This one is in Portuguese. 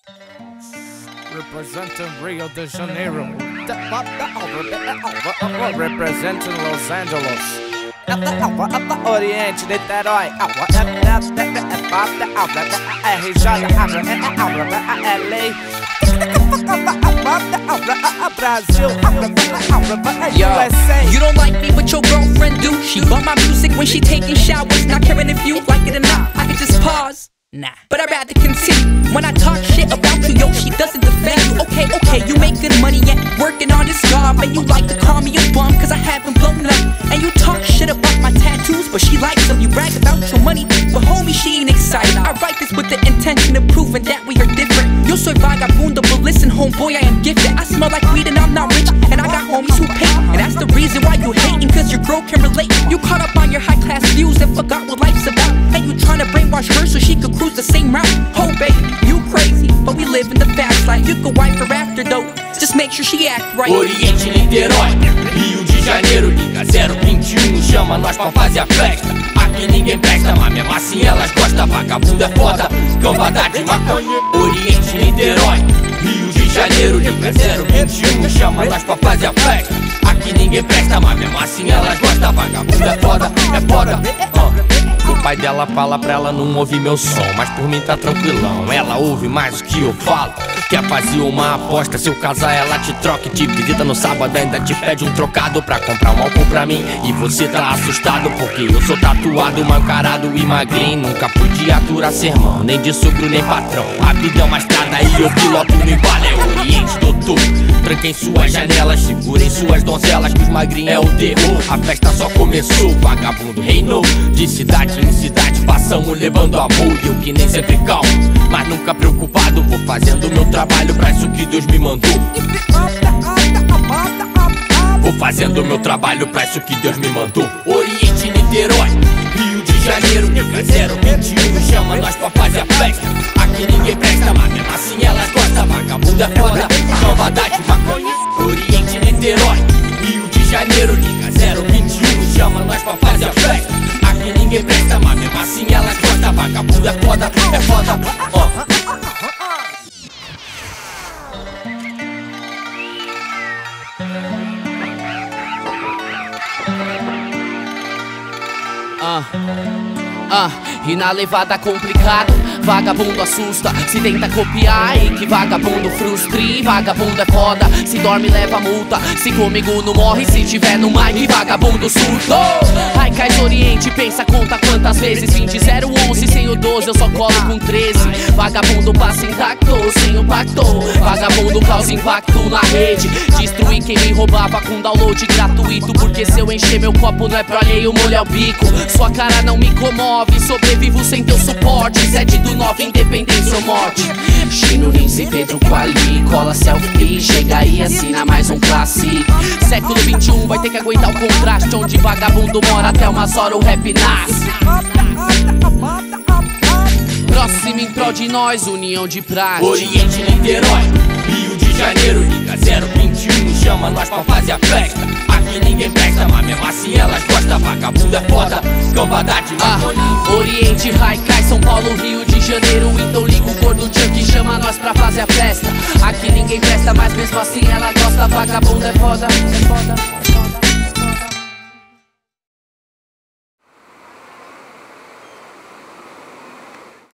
Representing Rio de Janeiro, representing Los Angeles, Oriente, Niterói, Brasil, USA. You don't like me, but your girlfriend do. She bump my music when she taking showers. Not caring if you like it or not, I can just pause. Nah, but I'd rather continue. When I talk shit about you, yo, she doesn't defend you. Okay, you make good money, yeah, working on this job. And you like to call me a bum, cause I haven't blown up. And you talk shit about my tattoos, but she likes them. You brag about your money, but homie, she ain't excited. I write this with the intention of proving that we are different. Yo soy vagabundo, but listen, homeboy, I am gifted. I smell like weed and I'm not rich, and I got homies who pay. And that's the reason why you hating, cause your girl can relate. You caught up on your high class views and forgot what life's about. And you tryna brainwash her so she could cruise the same route. Oh baby, you crazy, but we live in the fast life. You could wife her after though, just make sure she act right. Oriente, Niterói, Rio de Janeiro, liga 021, chama nós pra fazer a festa. Aqui ninguém presta, mas mesmo assim elas gostam. Vagabundo é foda, cambada de maconha. Oriente, Niterói, Rio de Janeiro, liga 021, chama nós pra fazer a festa. Aqui ninguém presta, mas mesmo assim elas gostam. Vagabundo é foda, O pai dela fala pra ela não ouvir meu som, mas por mim tá tranquilão. Ela ouve mais do que eu falo. Quer fazer uma aposta, se eu casar ela te troca e te visita no sábado. Ainda te pede um trocado pra comprar um álcool pra mim. E você tá assustado porque eu sou tatuado, mancarado e magrinho. Nunca podia aturar sermão, nem de sogro nem patrão. A vida é uma estrada e eu piloto no embalo. É Oriente, doutor. Tranquem suas janelas, segurem suas donzelas, que os magrinhos é o terror. A festa só começou, vagabundo reinou. De cidade em cidade passamos levando amor. E eu que nem sempre calmo, mas nunca preocupado. Vou fazendo meu trabalho pra isso que Deus me mandou. Vou fazendo meu trabalho pra isso que Deus me mandou. Oriente, Niterói, Rio de Janeiro, liga 021, chama nós pra fazer a festa. Aqui ninguém presta, mas mesmo assim elas gostam. Vagabundo é foda, cambada de maconha. Oriente, Niterói, Rio de Janeiro, liga 021, chama nós pra fazer a festa. Aqui ninguém presta, mas mesmo assim elas gostam. Vagabundo é foda, E na levada complicado, vagabundo assusta. Se tenta copiar e que vagabundo frustre. Vagabundo é foda, se dorme leva multa. Se comigo não morre, se tiver no mic, vagabundo surto. Ai, cais Oriente, pensa, conta quantas vezes 20-011, sem o 12 eu só colo com 13. Vagabundo passa intacto, sem o pacto. Vagabundo causa impacto na rede. Destruir quem me roubava com download gratuito. Porque se eu encher meu copo não é pro alheio molhar o bico. Sua cara não me comove, sobrevivo sem teu suporte. 7/9, independência ou morte. Chino, Lins e Pedro Quali, cola selfie, chega e assina mais um clássico. Século 21 vai ter que aguentar o contraste, onde vagabundo mora até umas horas o rap nasce. Próximo em prol de nós, união de praxe. Oriente, Niterói, Rio de Janeiro, liga 021, chama nós pra fazer a festa. Aqui ninguém presta, mas mesmo assim elas gostam. Vagabundo é foda, cambada de maconha. Oriente, Haikai, São Paulo, Rio de Janeiro. Então liga o gordo Chuck, chama nós pra fazer a festa. Aqui ninguém presta, mas mesmo assim ela gosta. Vagabundo é foda.